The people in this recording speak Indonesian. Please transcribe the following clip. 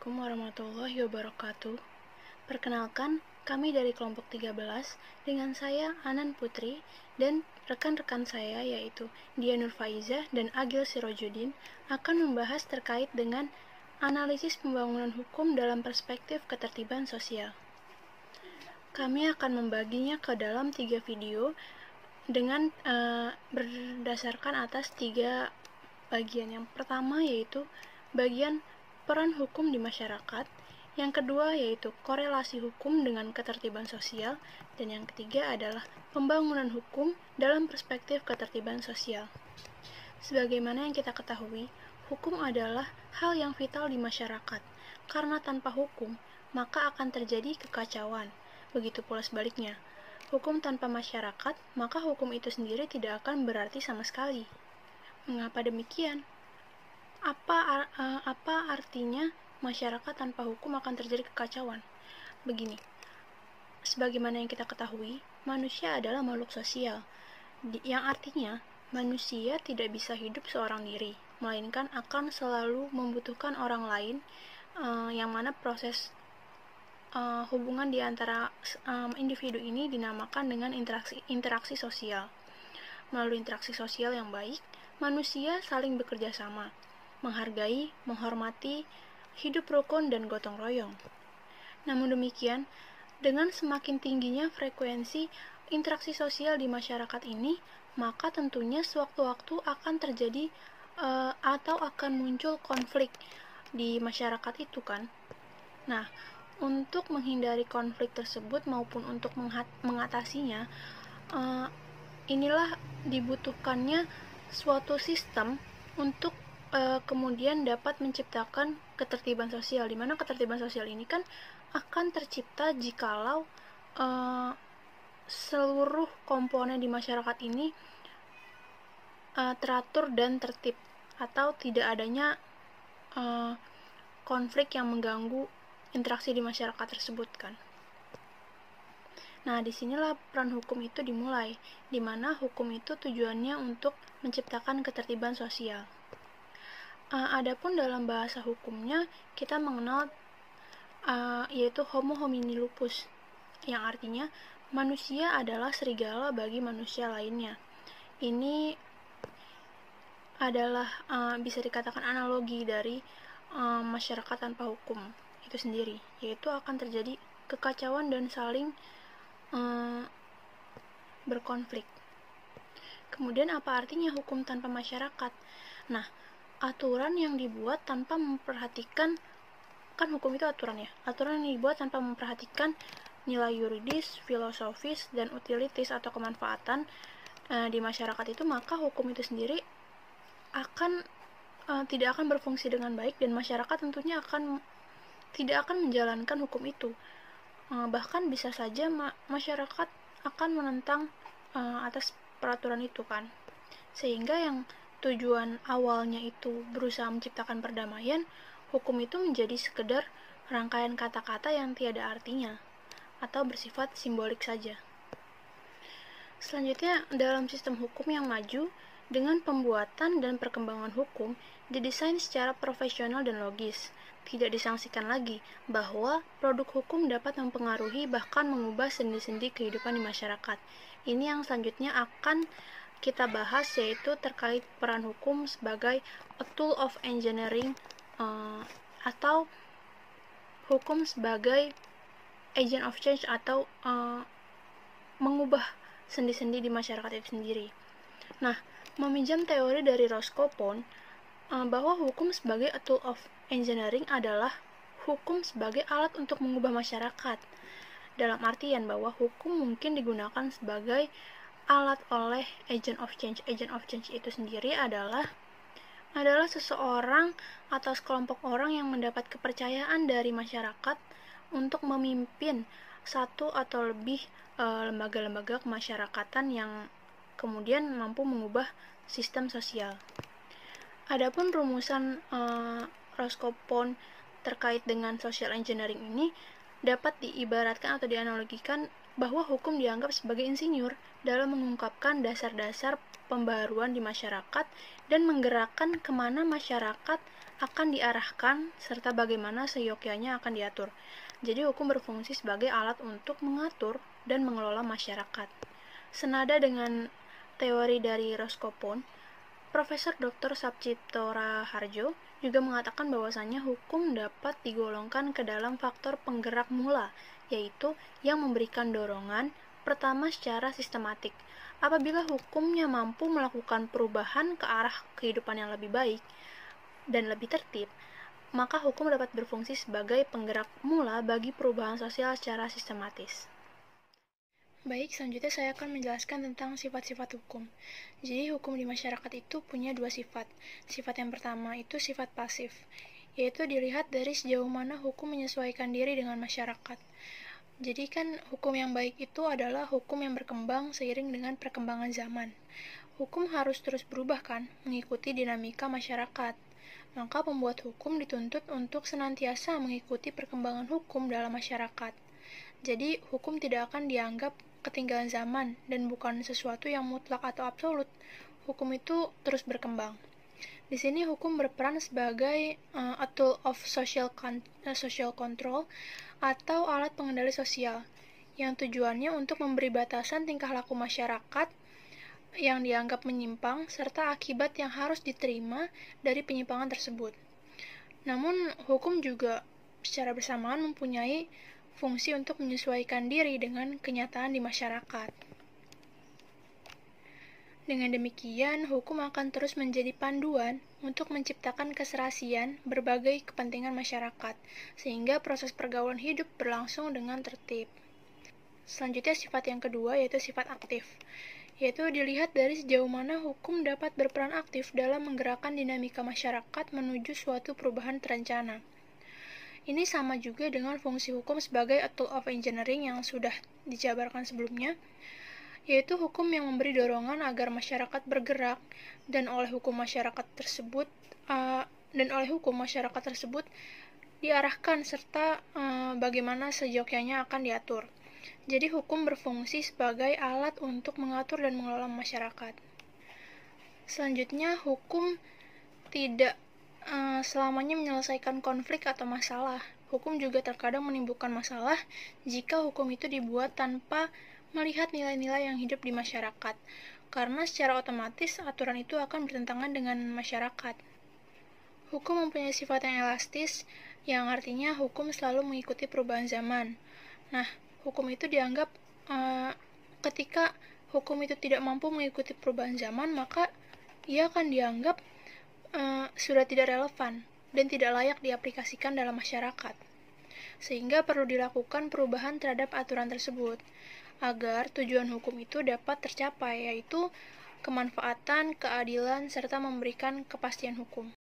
Assalamualaikum warahmatullahi wabarakatuh. Perkenalkan, kami dari kelompok 13 dengan saya Anan Putri dan rekan-rekan saya yaitu Dia Nur Faiza dan Agil Sirojudin akan membahas terkait dengan analisis pembangunan hukum dalam perspektif ketertiban sosial. Kami akan membaginya ke dalam 3 video dengan berdasarkan atas 3 bagian. Yang pertama yaitu bagian peran hukum di masyarakat, yang kedua yaitu korelasi hukum dengan ketertiban sosial, dan yang ketiga adalah pembangunan hukum dalam perspektif ketertiban sosial. Sebagaimana yang kita ketahui, hukum adalah hal yang vital di masyarakat, karena tanpa hukum, maka akan terjadi kekacauan. Begitu pula sebaliknya, hukum tanpa masyarakat, maka hukum itu sendiri tidak akan berarti sama sekali. Mengapa demikian? Apa artinya masyarakat tanpa hukum akan terjadi kekacauan? Begini, sebagaimana yang kita ketahui, manusia adalah makhluk sosial, yang artinya manusia tidak bisa hidup seorang diri, melainkan akan selalu membutuhkan orang lain, yang mana proses hubungan di antara individu ini dinamakan dengan interaksi sosial. Melalui interaksi sosial yang baik, manusia saling bekerja sama, menghargai, menghormati, hidup rukun, dan gotong royong. Namun demikian, dengan semakin tingginya frekuensi interaksi sosial di masyarakat ini, maka tentunya sewaktu-waktu akan terjadi atau akan muncul konflik di masyarakat itu kan. Nah, untuk menghindari konflik tersebut maupun untuk mengatasinya, inilah dibutuhkannya suatu sistem untuk kemudian dapat menciptakan ketertiban sosial, di mana ketertiban sosial ini kan akan tercipta jikalau seluruh komponen di masyarakat ini teratur dan tertib, atau tidak adanya konflik yang mengganggu interaksi di masyarakat tersebut kan. Nah, disinilah peran hukum itu dimulai, di mana hukum itu tujuannya untuk menciptakan ketertiban sosial. Adapun dalam bahasa hukumnya kita mengenal yaitu homo homini lupus, yang artinya manusia adalah serigala bagi manusia lainnya. Ini adalah bisa dikatakan analogi dari masyarakat tanpa hukum itu sendiri, yaitu akan terjadi kekacauan dan saling berkonflik. Kemudian apa artinya hukum tanpa masyarakat? Nah, aturan yang dibuat tanpa memperhatikan, kan hukum itu aturan ya, aturan yang dibuat tanpa memperhatikan nilai yuridis, filosofis, dan utilitis atau kemanfaatan di masyarakat itu, maka hukum itu sendiri tidak akan berfungsi dengan baik, dan masyarakat tentunya tidak akan menjalankan hukum itu. Bahkan bisa saja masyarakat akan menentang atas peraturan itu kan, sehingga yang tujuan awalnya itu berusaha menciptakan perdamaian, hukum itu menjadi sekedar rangkaian kata-kata yang tiada artinya atau bersifat simbolik saja. Selanjutnya, dalam sistem hukum yang maju, dengan pembuatan dan perkembangan hukum didesain secara profesional dan logis. Tidak disangsikan lagi bahwa produk hukum dapat mempengaruhi bahkan mengubah sendi-sendi kehidupan di masyarakat. Ini yang selanjutnya akan kita bahas, yaitu terkait peran hukum sebagai a tool of engineering, atau hukum sebagai agent of change, atau mengubah sendi-sendi di masyarakat itu sendiri. Nah, meminjam teori dari Roscoe Pound, bahwa hukum sebagai a tool of engineering adalah hukum sebagai alat untuk mengubah masyarakat, dalam artian bahwa hukum mungkin digunakan sebagai alat oleh agent of change. Agent of change itu sendiri adalah seseorang atau sekelompok orang yang mendapat kepercayaan dari masyarakat untuk memimpin satu atau lebih lembaga-lembaga kemasyarakatan yang kemudian mampu mengubah sistem sosial. Adapun rumusan Roscoe Pound terkait dengan social engineering ini dapat diibaratkan atau dianalogikan bahwa hukum dianggap sebagai insinyur dalam mengungkapkan dasar-dasar pembaruan di masyarakat dan menggerakkan kemana masyarakat akan diarahkan serta bagaimana seyogyanya akan diatur. Jadi hukum berfungsi sebagai alat untuk mengatur dan mengelola masyarakat. Senada dengan teori dari Roscoe, Profesor Dr. Sapcipto Raharjo juga mengatakan bahwasannya hukum dapat digolongkan ke dalam faktor penggerak mula, yaitu yang memberikan dorongan pertama secara sistematik. Apabila hukumnya mampu melakukan perubahan ke arah kehidupan yang lebih baik dan lebih tertib, maka hukum dapat berfungsi sebagai penggerak mula bagi perubahan sosial secara sistematis. Baik, selanjutnya saya akan menjelaskan tentang sifat-sifat hukum. Jadi, hukum di masyarakat itu punya dua sifat. Sifat yang pertama itu sifat pasif, yaitu dilihat dari sejauh mana hukum menyesuaikan diri dengan masyarakat. Jadi kan hukum yang baik itu adalah hukum yang berkembang seiring dengan perkembangan zaman. Hukum harus terus berubah kan, mengikuti dinamika masyarakat. Maka pembuat hukum dituntut untuk senantiasa mengikuti perkembangan hukum dalam masyarakat. Jadi hukum tidak akan dianggap ketinggalan zaman dan bukan sesuatu yang mutlak atau absolut. Hukum itu terus berkembang. Di sini hukum berperan sebagai a tool of social control atau alat pengendali sosial yang tujuannya untuk memberi batasan tingkah laku masyarakat yang dianggap menyimpang serta akibat yang harus diterima dari penyimpangan tersebut. Namun hukum juga secara bersamaan mempunyai fungsi untuk menyesuaikan diri dengan kenyataan di masyarakat. Dengan demikian, hukum akan terus menjadi panduan untuk menciptakan keserasian berbagai kepentingan masyarakat, sehingga proses pergaulan hidup berlangsung dengan tertib. Selanjutnya sifat yang kedua yaitu sifat aktif, yaitu dilihat dari sejauh mana hukum dapat berperan aktif dalam menggerakkan dinamika masyarakat menuju suatu perubahan terencana. Ini sama juga dengan fungsi hukum sebagai a tool of engineering yang sudah dijabarkan sebelumnya, yaitu hukum yang memberi dorongan agar masyarakat bergerak dan oleh hukum masyarakat tersebut diarahkan serta bagaimana seyogyanya akan diatur. Jadi hukum berfungsi sebagai alat untuk mengatur dan mengelola masyarakat. Selanjutnya, hukum tidak selamanya menyelesaikan konflik atau masalah. Hukum juga terkadang menimbulkan masalah jika hukum itu dibuat tanpa melihat nilai-nilai yang hidup di masyarakat, karena secara otomatis aturan itu akan bertentangan dengan masyarakat. Hukum mempunyai sifat yang elastis, yang artinya hukum selalu mengikuti perubahan zaman. Nah, hukum itu dianggap ketika hukum itu tidak mampu mengikuti perubahan zaman, maka ia akan dianggap sudah tidak relevan dan tidak layak diaplikasikan dalam masyarakat. Sehingga perlu dilakukan perubahan terhadap aturan tersebut agar tujuan hukum itu dapat tercapai, yaitu kemanfaatan, keadilan, serta memberikan kepastian hukum.